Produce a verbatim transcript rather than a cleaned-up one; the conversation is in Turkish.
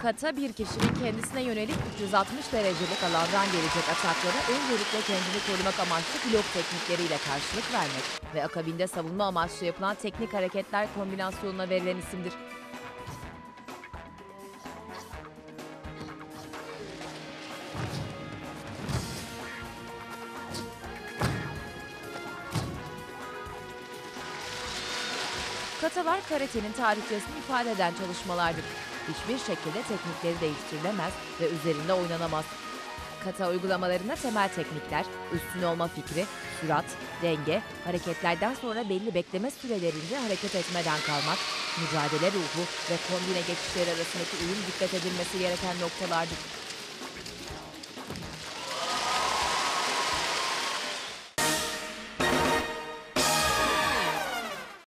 Kata bir kişinin kendisine yönelik üç yüz altmış derecelik alandan gelecek ataklara öncelikle kendini korumak amaçlı blok teknikleriyle karşılık vermek ve akabinde savunma amaçlı yapılan teknik hareketler kombinasyonuna verilen isimdir. Katalar karatenin tarihçesini ifade eden çalışmalardır. Hiçbir şekilde teknikleri değiştirilemez ve üzerinde oynanamaz. Kata uygulamalarına temel teknikler, üstün olma fikri, sürat, denge, hareketlerden sonra belli bekleme sürelerince hareket etmeden kalmak, mücadele ruhu ve kombine geçişleri arasındaki uyum dikkat edilmesi gereken noktalardır.